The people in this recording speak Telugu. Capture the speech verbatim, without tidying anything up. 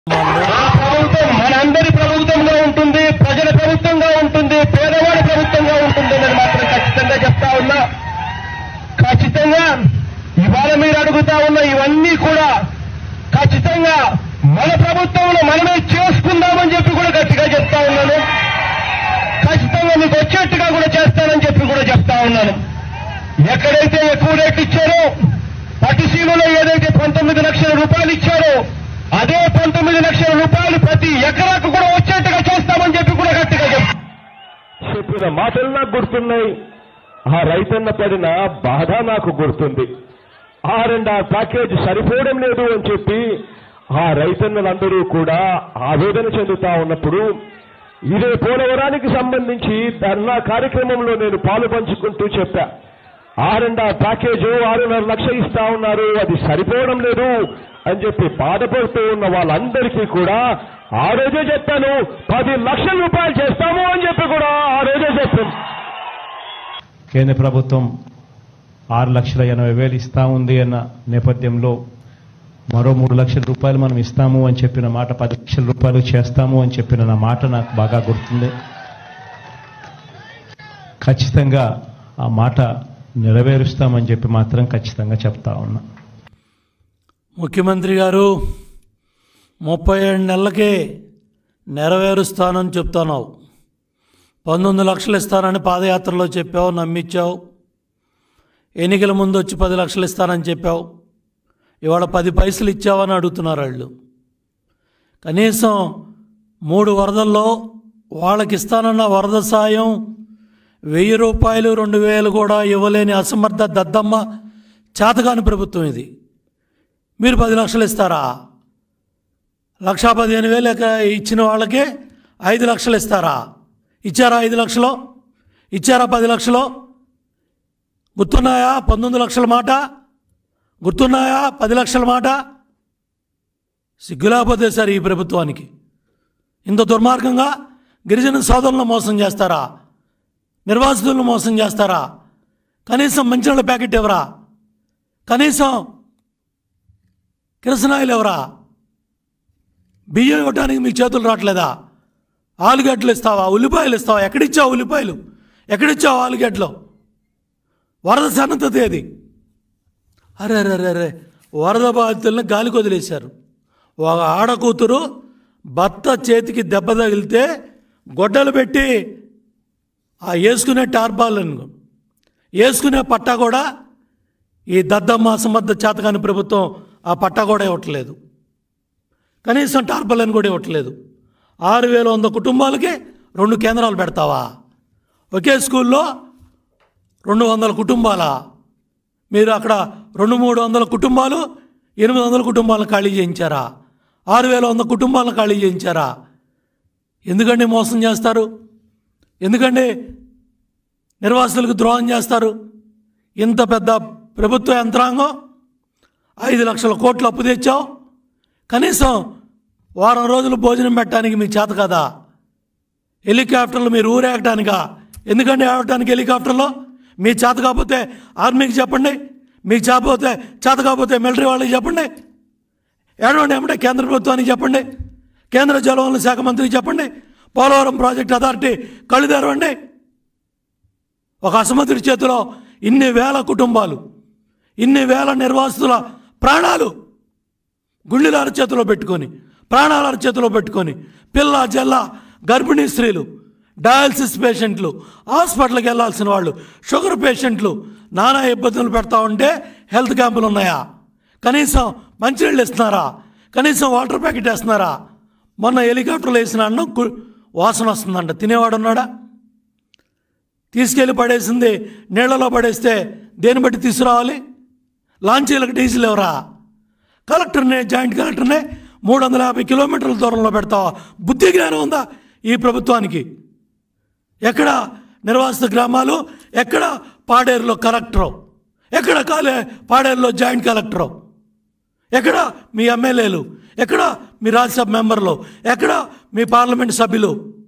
ప్రభుత్వం మనందరి ప్రభుత్వంగా ఉంటుంది, ప్రజల ప్రభుత్వంగా ఉంటుంది, పేదవాడి ప్రభుత్వంగా ఉంటుంది అని మాత్రం ఖచ్చితంగా చెప్తా ఉన్నా. ఖచ్చితంగా ఇవాళ మీరు అడుగుతా ఉన్న ఇవన్నీ కూడా ఖచ్చితంగా మన ప్రభుత్వంలో మనమే చేసుకుందామని చెప్పి కూడా గట్టిగా చెప్తా ఉన్నాను. ఖచ్చితంగా మీకు వచ్చేట్టుగా కూడా చేస్తానని చెప్పి కూడా చెప్తా ఉన్నాను. ఎక్కడైతే ఎక్కువ రేట్లు ఇచ్చారో, పట్టిసీమలో ఏదైతే పంతొమ్మిది లక్షల రూపాయలు ఇచ్చారో అదే పంతొమ్మిది లక్షల రూపాయలు ప్రతి ఎకరాకు కూడా వచ్చేట్టుగా చేస్తామని చెప్పి కూడా గట్టిగా చెప్పిన మాటలు నాకు గుర్తున్నాయి. ఆ రైతన్న పడిన బాధ నాకు గుర్తుంది. ఆ రెండు ప్యాకేజ్ సరిపోవడం లేదు అని చెప్పి ఆ రైతన్నలందరూ కూడా ఆవేదన చెందుతా ఉన్నప్పుడు ఇదే పోలవరానికి సంబంధించి ధర్నా కార్యక్రమంలో నేను పాలు పంచుకుంటూ చెప్పా. ఆరెండా ప్యాకేజు ఆరున్నర లక్ష ఇస్తా ఉన్నారు, అది సరిపోవడం లేదు అని చెప్పి బాధపడుతూ ఉన్న వాళ్ళందరికీ కూడా ఆ రోజే చెప్పాను, పది లక్షల రూపాయలు చేస్తాము అని చెప్పి కూడా ఆ రోజే చెప్పాను. కేంద్ర ప్రభుత్వం ఆరు లక్షల ఎనభై వేలు ఇస్తా ఉంది అన్న నేపథ్యంలో మరో మూడు లక్షల రూపాయలు మనం ఇస్తాము అని చెప్పిన మాట, పది లక్షల రూపాయలు చేస్తాము అని చెప్పిన నా మాట నాకు బాగా గుర్తుంది. ఖచ్చితంగా ఆ మాట నెరవేరుస్తామని చెప్పి మాత్రం ఖచ్చితంగా చెప్తా ఉన్నా. ముఖ్యమంత్రి గారు ముప్పై ఏడు నెలలకే నెరవేరుస్తానని చెప్తున్నావు. పంతొమ్మిది లక్షలు ఇస్తానని పాదయాత్రలో చెప్పావు, నమ్మించావు. ఎన్నికల ముందు వచ్చి పది లక్షలు ఇస్తానని చెప్పావు. ఇవాళ పది పైసలు ఇచ్చావని అడుగుతున్నారు వాళ్ళు. కనీసం మూడు వరదల్లో వాళ్ళకి ఇస్తానన్న వరద సాయం వెయ్యి రూపాయలు రెండు వేలు కూడా ఇవ్వలేని అసమర్థ దద్దమ్మ చేతగాని ప్రభుత్వం ఇది. మీరు పది లక్షలు ఇస్తారా? లక్షా పదిహేను వేలు ఇచ్చిన వాళ్ళకే ఐదు లక్షలు ఇస్తారా? ఇచ్చారా? ఐదు లక్షలు ఇచ్చారా? పది లక్షలు గుర్తున్నాయా? పంతొమ్మిది లక్షల మాట గుర్తున్నాయా? పది లక్షల మాట సిగ్గులేకపోతే సార్ ఈ ప్రభుత్వానికి ఇంత దుర్మార్గంగా గిరిజన సోదరులను మోసం చేస్తారా? నిర్వాసితులను మోసం చేస్తారా? కనీసం మంచినీళ్ళ ప్యాకెట్ ఎవరా? కనీసం కిరసనాయిలు ఎవరా? బియ్యం ఇవ్వడానికి మీకు చేతులు రావట్లేదా? ఆలుగడ్డలు ఇస్తావా? ఉల్లిపాయలు ఇస్తావా? ఎక్కడిచ్చావు ఉల్లిపాయలు? ఎక్కడిచ్చావు ఆలుగడ్డలు? వరద సన్నద్ధత ఏది? అరే అరే అరే అరే వరద బాధితులను గాలికి వదిలేశారు. ఒక ఆడకూతురు భర్త చేతికి దెబ్బ తగిలితే గొడ్డలు పెట్టి ఆ వేసుకునే టార్పాలను వేసుకునే పట్టా కూడా ఈ దద్దమ్మ అసమర్థ చేతకాని ప్రభుత్వం ఆ పట్టా కూడా ఇవ్వట్లేదు. కనీసం టార్పాలను కూడా ఇవ్వట్లేదు. ఆరు వేల వంద కుటుంబాలకి రెండు కేంద్రాలు పెడతావా? ఒకే స్కూల్లో రెండు వందల కుటుంబాలా? మీరు అక్కడ రెండు మూడు వందల కుటుంబాలు ఎనిమిది వందల కుటుంబాలను ఖాళీ చేయించారా? ఆరు వేల వంద కుటుంబాలను ఖాళీ చేయించారా? ఎందుకండి మోసం చేస్తారు? ఎందుకండి నిర్వాసితులకు ద్రోహం చేస్తారు? ఇంత పెద్ద ప్రభుత్వ యంత్రాంగం ఐదు లక్షల కోట్లు అప్పు తెచ్చావు. కనీసం వారం రోజులు భోజనం పెట్టడానికి మీ చేత కదా? హెలికాప్టర్లు మీరు ఊరేగటానికా? ఎందుకండి ఆడటానికి హెలికాప్టర్లో? మీ చేత కాకపోతే ఆర్మీకి చెప్పండి, మీకు చేతపోతే చేత కాకపోతే మిలిటరీ వాళ్ళకి చెప్పండి. ఏడవండి ఏమంటే కేంద్ర ప్రభుత్వానికి చెప్పండి, కేంద్ర జలవనరుల శాఖ మంత్రికి చెప్పండి, పోలవరం ప్రాజెక్ట్ అథారిటీ కళ్ళు తెరవండి. ఒక అసమర్థుడి చేతిలో ఇన్ని వేల కుటుంబాలు, ఇన్ని వేల నిర్వాసితుల ప్రాణాలు గుండెల అరచేతిలో పెట్టుకొని, ప్రాణాల అరచేతిలో పెట్టుకొని, పిల్ల జల్ల గర్భిణీ స్త్రీలు, డయాలసిస్ పేషెంట్లు, హాస్పిటల్కి వెళ్ళాల్సిన వాళ్ళు, షుగర్ పేషెంట్లు నానా ఇబ్బందులు పెడతా ఉంటే హెల్త్ క్యాంపులు ఉన్నాయా? కనీసం మంచినీళ్ళు ఇస్తున్నారా? కనీసం వాటర్ ప్యాకెట్ వేస్తున్నారా? మొన్న హెలికాప్టర్లు వేసిన అన్నం వాసన వస్తుందంట, తినేవాడు ఉన్నాడా? తీసుకెళ్ళి పడేసింది నీళ్లలో పడేస్తే దేన్ని బట్టి తీసుకురావాలి? లాంచీలకు డీజిల్ ఎవరా? కలెక్టర్నే, జాయింట్ కలెక్టర్నే మూడు వందల యాభై కిలోమీటర్ల దూరంలో పెడతావా? బుద్ధి జ్ఞానం ఉందా ఈ ప్రభుత్వానికి? ఎక్కడ నిర్వాసిత గ్రామాలు? ఎక్కడ పాడేరులో కలెక్టరు? ఎక్కడ కాలే పాడేరులో జాయింట్ కలెక్టరు? ఎక్కడ మీ ఎమ్మెల్యేలు? ఎక్కడ మీ రాజ్యసభ మెంబర్లు? ఎక్కడ మీ పార్లమెంట్ సభ్యులు?